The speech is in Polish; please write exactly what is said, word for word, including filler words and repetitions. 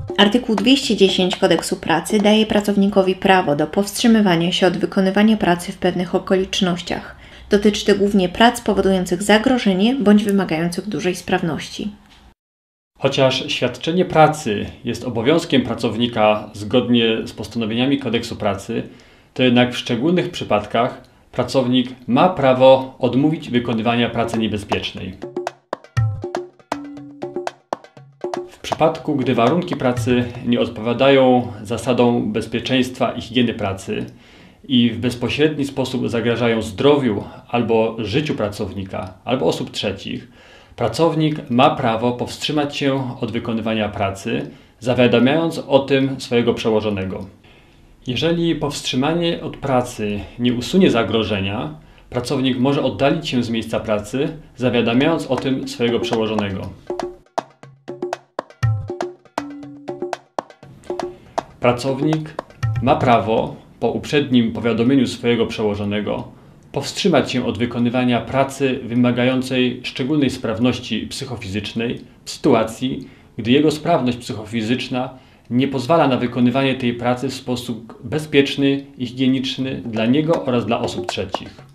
Artykuł dwieście dziesięć Kodeksu pracy daje pracownikowi prawo do powstrzymywania się od wykonywania pracy w pewnych okolicznościach. Dotyczy to głównie prac powodujących zagrożenie bądź wymagających dużej sprawności. Chociaż świadczenie pracy jest obowiązkiem pracownika zgodnie z postanowieniami Kodeksu pracy, to jednak w szczególnych przypadkach pracownik ma prawo odmówić wykonywania pracy niebezpiecznej. W przypadku, gdy warunki pracy nie odpowiadają zasadom bezpieczeństwa i higieny pracy i w bezpośredni sposób zagrażają zdrowiu albo życiu pracownika albo osób trzecich, pracownik ma prawo powstrzymać się od wykonywania pracy, zawiadamiając o tym swojego przełożonego. Jeżeli powstrzymanie od pracy nie usunie zagrożenia, pracownik może oddalić się z miejsca pracy, zawiadamiając o tym swojego przełożonego. Pracownik ma prawo, po uprzednim powiadomieniu swojego przełożonego, powstrzymać się od wykonywania pracy wymagającej szczególnej sprawności psychofizycznej w sytuacji, gdy jego sprawność psychofizyczna nie pozwala na wykonywanie tej pracy w sposób bezpieczny i higieniczny dla niego oraz dla osób trzecich.